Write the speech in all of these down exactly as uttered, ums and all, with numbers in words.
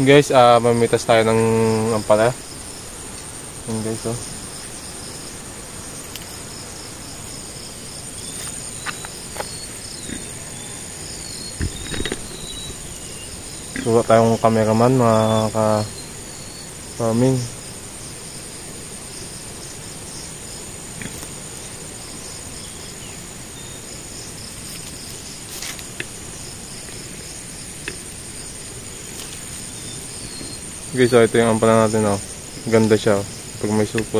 Guys, uh, mamitas tayo ng ampalaya. Yun guys, oh. Suwa tayong cameraman, mga ka-farming. Guys, so ito yung ampala natin, oh. Ganda siya, oh, pag may supot.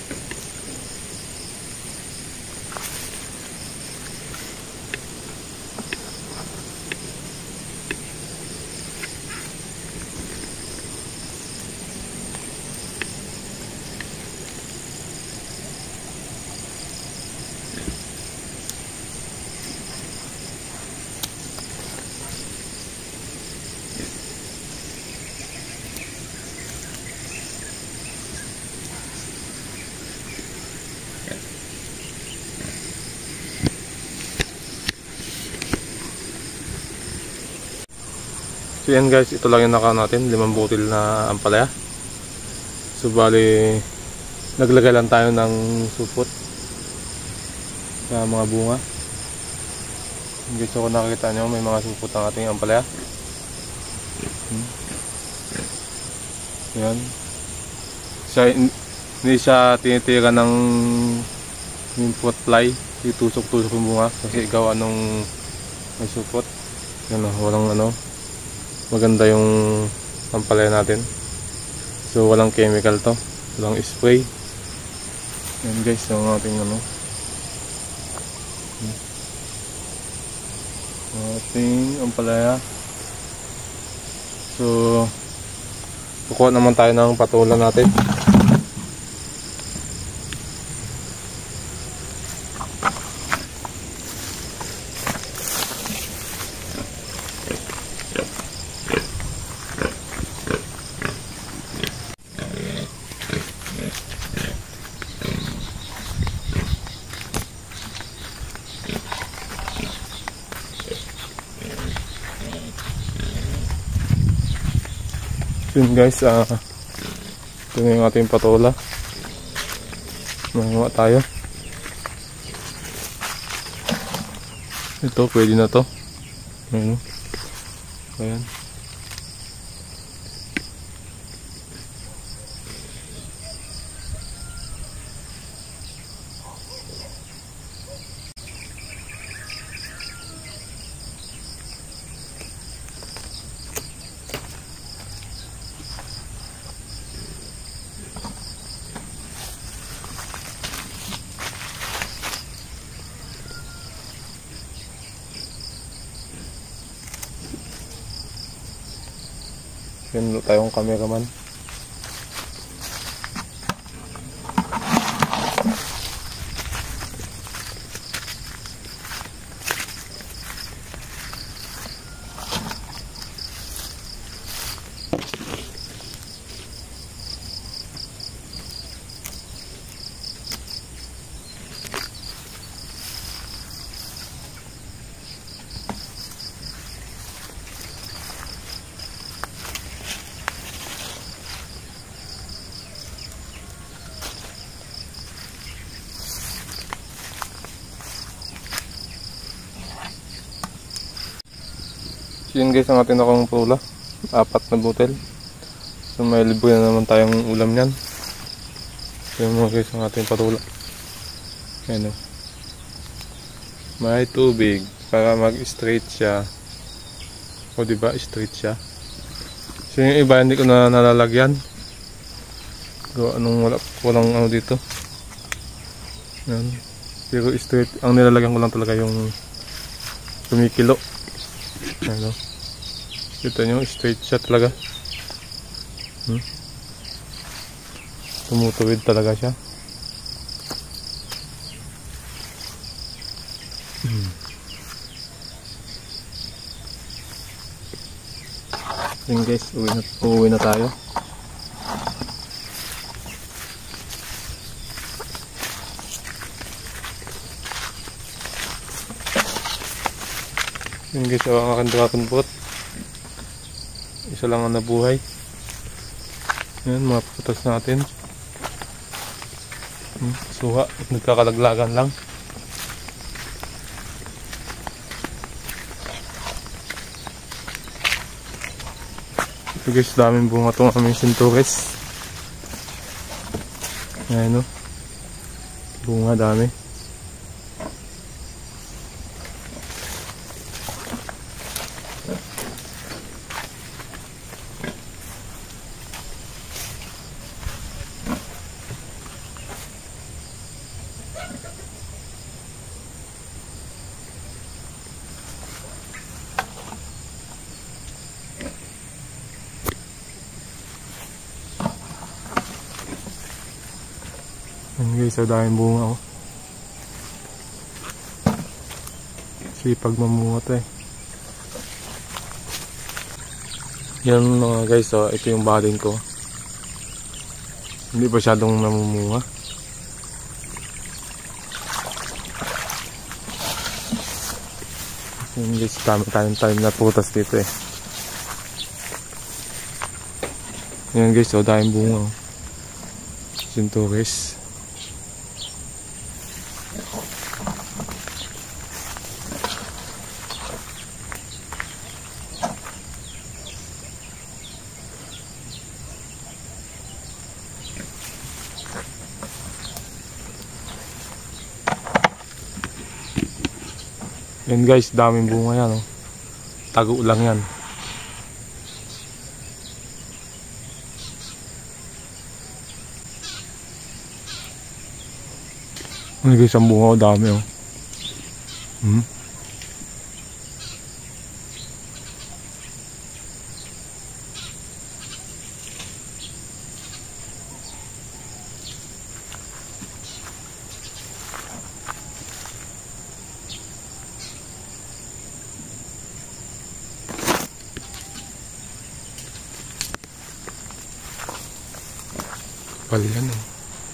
So yan guys, ito lang yung naka natin, limang butil na ampalaya. So bali, naglagay lang tayo ng supot sa mga bunga. Guys, so kung nakikita nyo, may mga supot ang ating ampalaya. hmm. Yan siya, hindi siya tinitira ng import fly, itusok-tusok yung bunga kasi gawa nung may supot. Yan, walang ano, maganda yung ampalaya natin. So walang chemical to, walang spray. Yan guys, yung ating ano, ating ampalaya. So kukuha naman tayo ng patulan natin. Yun guys, uh, ito na yung ating patola. Mangawa tayo. Ito, pwede na to. Ayan. Ayan. Yan tayong cameraman. So yun guys, ang ating nakang pula, apat na butel. So may libo na naman tayong ulam yan. So yun mga guys, ang ating patula. Ayan o, may tubig para mag straight siya. O diba, straight siya. So yung iba hindi ko na nalalagyan. So anong wala, walang ano dito. Ayan. Pero straight, ang nilalagyan ko lang talaga yung tumikilo. Ano, kita nyo, straight siya talaga. hmm? Tumutuwid talaga siya. hmm. Yun guys, uwi na, uwi na tayo. Yun guys, ang aking dragon boat. Isa lang ang nabuhay. Yan, mga putas natin. Hmm, suha. Nagkakalaglagan lang. Ito guys, daming bunga itong aming sinturis. Ayan o. Bunga dami. Ayan guys, so daming bunga oh. Sipag mamunga to eh. Yan mga guys, so ito yung baling ko. Hindi masyadong namumunga. Yan guys, dami tayong time na putas dito eh. Yan guys, so daming bunga oh. Sinturis. Yan guys, daming bunga yan oh. Tago lang yan. Yan guys, ang bunga oh, dami oh. Hmm. Kapal yan oh.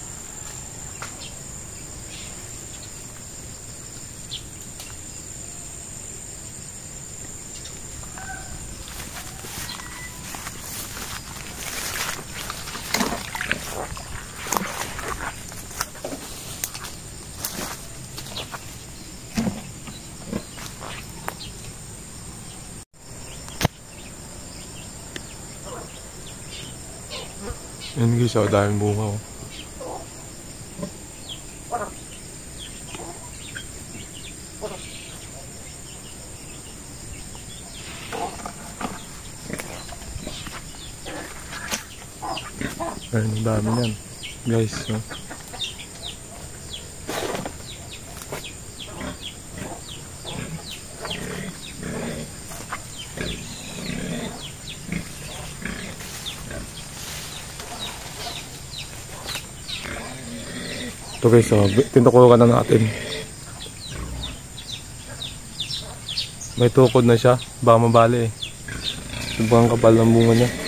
Yan guys, oh, daming bunga oh. Ayun, ang dami yan guys oh. Ito guys, so, tinukulokan na natin. May tukod na siya, baka mabali eh. Sobrang kapal ng bunga niya.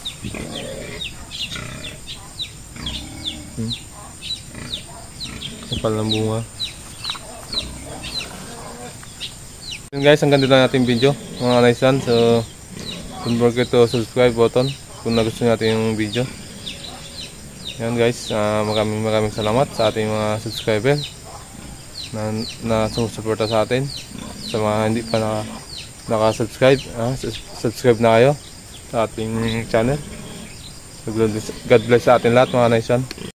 Hmm. Kapal ng bunga. Yun guys, hanggang dito na natin video mga naisan. So don't forget to subscribe button kung nagustuhan natin yung video. Yan guys, uh, maraming maraming salamat sa ating mga subscriber na, na sumusuporta sa atin. Sa mga hindi pa na, naka-subscribe, uh, subscribe na kayo sa ating channel. God bless sa atin lahat mga naisan.